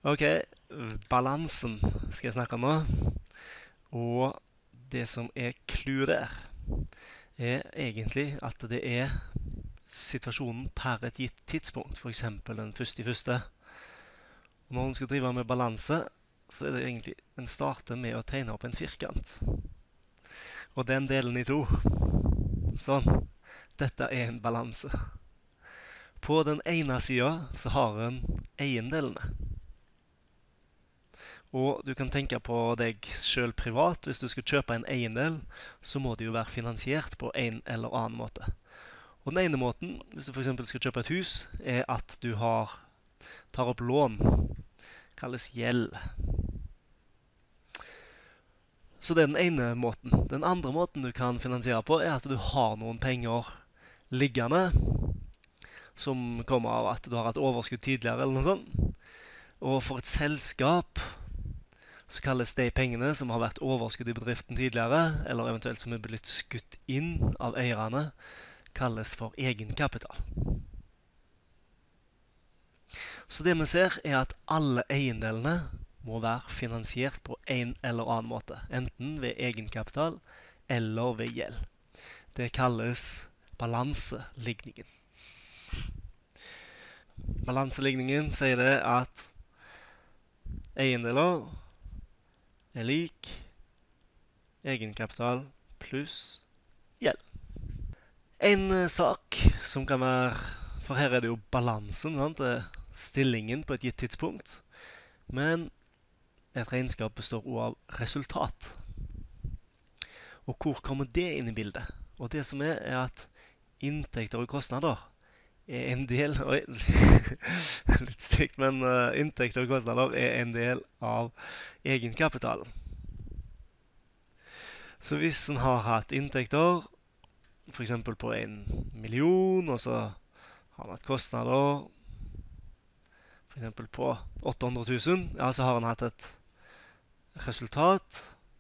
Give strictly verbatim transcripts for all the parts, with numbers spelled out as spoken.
Ok, balansen skal jeg snakke om nå. Og det som er clouet der, er egentlig at det er situasjonen per et gitt tidspunkt, for eksempel den første i første. Og når en skal drive med balanse, så er det egentlig, en starter med å tegne opp en firkant. Og den delen i to. Sånn. Dette er en balanse. På den ene siden så har en eiendelene. Og du kan tenke på deg selv privat. Hvis du skal kjøpe en eiendel, så må det jo være finansiert på en eller annen måte. Og den ene måten, hvis du for eksempel skal kjøpe et hus, er at du har, tar opp lån. Kalles gjeld. Så det er den ene måten. Den andre måten du kan finansiere på, er at du har noen penger liggende, som kommer av at du har hatt overskudd tidligere, eller noe sånt. Og for et selskap, så kalles de pengene som har vært overskudd i bedriften tidligere, eller eventuelt som er blitt skutt inn av eierne, kalles for egenkapital. Så det vi ser er at alle eiendelene må være finansiert på en eller annen måte, enten ved egenkapital eller ved gjeld. Det kalles balanseligningen. Balanseligningen sier det at eiendeler er lik egenkapital pluss gjeld. En eh, sak som kan være, for her er det jo balansen, sant? Det er stillingen på et gitt tidspunkt, men et regnskap består også av resultat. Og hvor kommer det inn i bildet? Og det som er, er at inntekter og kostnader er en del, oi, litt stygt, men uh, inntekter og kostnader er en del av egenkapitalen. Så hvis en har hatt inntekter, for eksempel på en million, og så har en hatt kostnader, for eksempel på åtte hundre tusen, ja, så har en hatt et resultat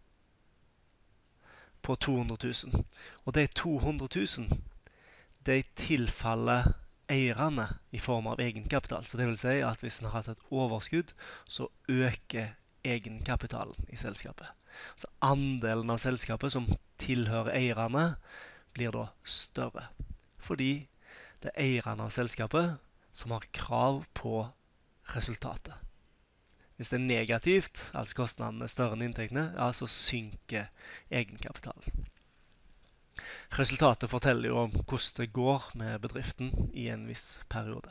på to hundre tusen. Og de to hundre tusen, de tilfaller eierne i form av egenkapital. Så det vil si at hvis en har hatt et overskudd, så øker egenkapitalen i selskapet. Så andelen av selskapet som tilhører eierne, blir da større. Fordi det er eierne av selskapet som har krav på resultatet. Hvis det er negativt, altså kostnadene er større enn inntektene, ja, så synker egenkapitalen. Resultatet forteller jo om hvordan det går med bedriften i en viss periode.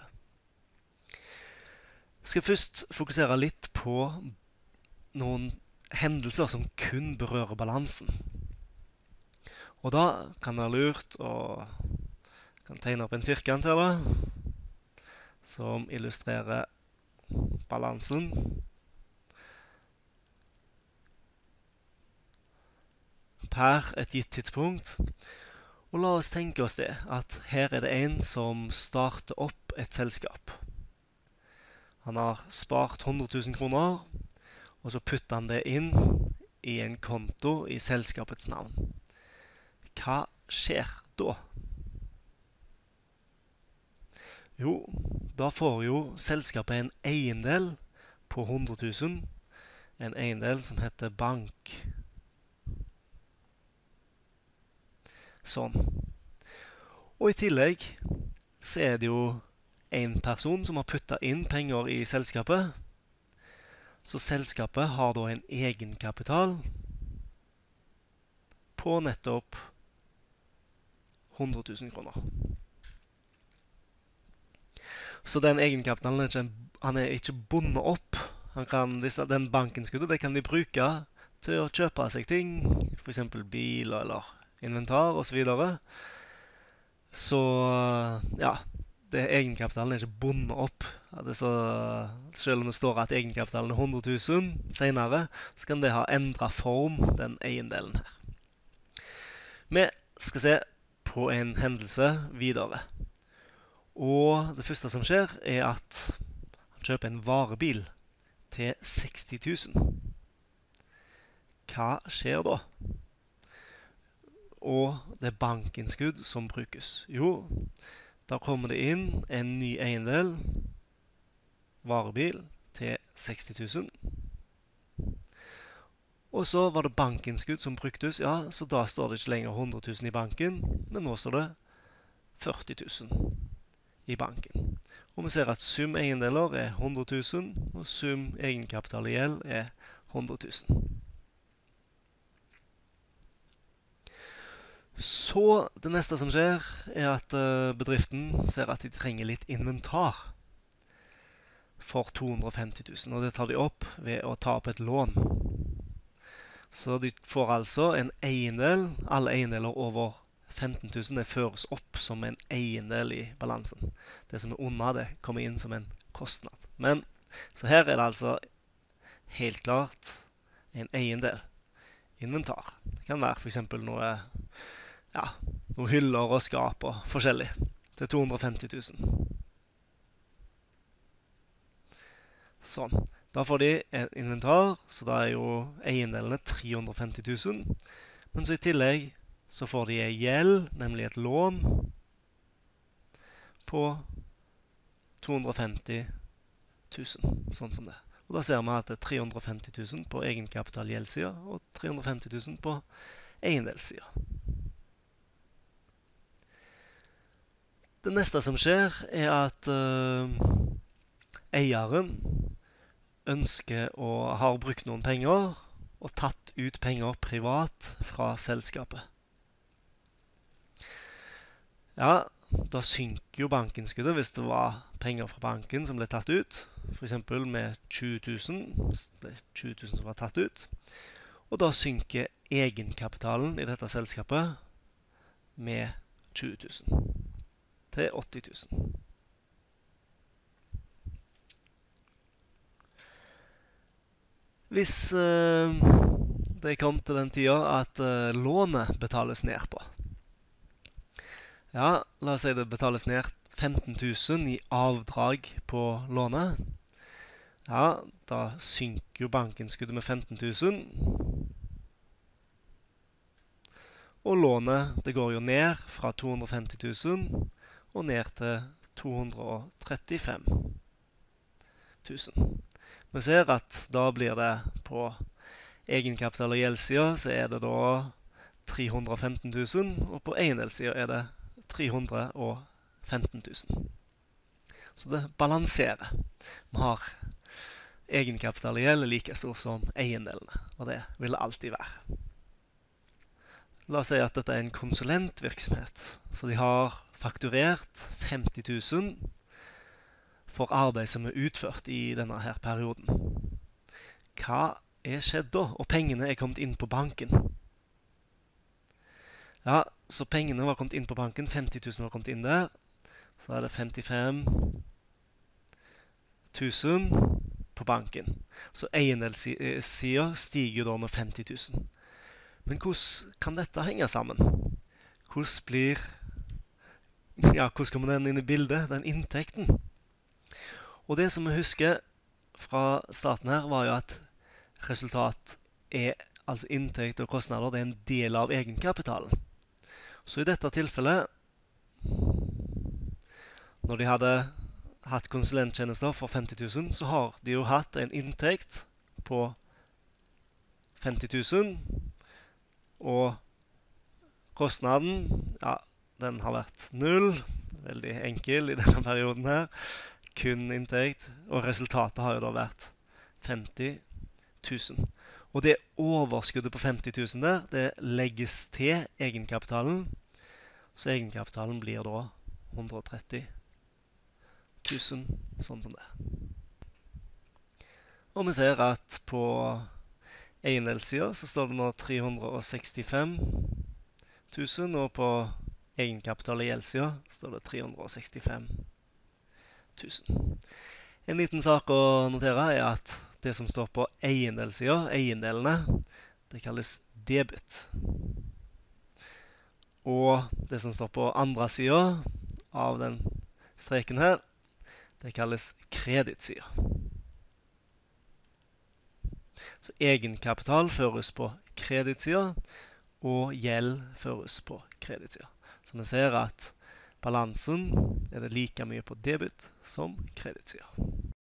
Jeg skal først fokusere litt på noen hendelser som kun berører balansen. Og da kan det være lurt å kan tegne opp en firkant her da, som illustrerer balansen. Per et gitt tidspunkt. Og la oss tenke oss det, at her er det en som starter opp et selskap. Han har spart hundre tusen kroner, og så putter han det inn i en konto i selskapets navn. Hva skjer da? Jo, da får jo selskapet en eiendel på hundre tusen, en eiendel som heter bank. Sånn. Og i tillegg så er det jo en person som har puttet inn penger i selskapet. Så selskapet har da en egenkapital på nettopp hundre tusen kroner. Så den egenkapitalen er ikke, han er ikke bundet opp. Han kan, disse, den bankinnskuddet, det kan de bruke til å kjøpe seg ting, for eksempel bil eller inventar og så videre. Så ja, det egenkapitalen er ikke bundet opp. Det så, selv om det står at egenkapitalen er hundre tusen senere, så kan det ha endret form, den eiendelen her. Vi skal se på en hendelse videre. Og det første som skjer er at han kjøper en varebil til seksti tusen. Hva skjer da? Og det er bankinnskudd som brukes. Jo, da kommer det inn en ny eiendel, varebil, til seksti tusen. Og så var det bankinnskudd som bruktes, ja, så da står det ikke lenger hundre tusen i banken, men nå står det førti tusen i banken. Og vi ser at sum eiendeler er hundre tusen, og sum egenkapital i gjeld er hundre tusen. Så det neste som skjer, er at bedriften ser at de trenger litt inventar for to hundre og femti tusen, og det tar de opp ved å ta opp et lån. Så de får altså en eiendel, alle eiendeler over femten tusen, det føres opp som en eiendel i balansen. Det som er under det kommer inn som en kostnad. Men, så her er det altså helt klart en eiendel, inventar. Det kan være for eksempel noe, ja, noe hyller og skap og forskjellig. Det er to hundre og femti tusen. Sånn. Da får de en inventar, så da er jo eiendelene tre hundre og femti tusen. Men så i tillegg så får de en gjeld, nemlig et lån, på to hundre og femti tusen, sånn som det. Og da ser vi at det er tre hundre og femti tusen på egenkapital-gjeldssiden, og tre hundre og femti tusen på eiendelssiden. Det neste som skjer, er at uh, eieren ønsker og har brukt noen penger, og tatt ut penger privat fra selskapet. Ja, da synker jo bankinnskuddet hvis det var penger fra banken som ble tatt ut. For eksempel med tjue tusen, hvis det ble tjue tusen som var tatt ut. Og da synker egenkapitalen i dette selskapet med tjue tusen til åtti tusen. Hvis eh, det kom til den tida at eh, lånet betales ned på. Ja, la oss si det betales ned femten tusen i avdrag på lånet. Ja, da synker jo bankinnskuddet med femten tusen. Og lånet, det går jo ned fra to hundre og femti tusen og ned til to hundre og trettifem tusen. Vi ser at da blir det på egenkapital og gjeldssiden, så er det da tre hundre og femten tusen, og på eiendelssiden er det tre hundre og femten tusen. Så det balanserer. Vi har egenkapital og gjeld like stor som eiendelene, og det vil det alltid være. La oss si at dette er en konsulentvirksomhet, så de har fakturert femti tusen for arbeid som er utført i denne her perioden. Hva er skjedd da? Og pengene er kommet inn på banken. Ja, så pengene var kommet inn på banken, femti tusen var kommet inn der. Så er det femtifem tusen på banken. Så eiendelssiden stiger da med femti tusen. Men hvordan kan dette henge sammen? Hvordan blir, ja, hvordan kommer den inn i bildet, den inntekten? Og det som vi husker fra starten her, var jo at resultat er, altså inntekt og kostnader, det er en del av egenkapitalen. Så i dette tilfellet, når de hadde hatt konsulenttjenester for femti tusen, så har de jo hatt en inntekt på femti tusen, og kostnaden, ja, den har vært null, veldig enkel i denne perioden her, kun inntekt, og resultatet har jo da vært femti tusen. Og det overskuddet på femti tusen der, det legges til egenkapitalen, så egenkapitalen blir da hundre og tretti tusen, sånn som det. Og vi ser at på eiendelssiden så står det nå tre hundre og sekstifem tusen, og på egenkapital i gjeldssiden står det tre hundre og sekstifem tusen. En liten sak å notere er at det som står på eiendelssiden, eiendelene, det kalles debit. Og det som står på andre siden av den streken her, det kalles kreditsiden. Så egenkapital føres på kreditsiden, og gjeld føres på kreditsiden. Så vi ser at balansen er det like mye på debit som kreditsiden.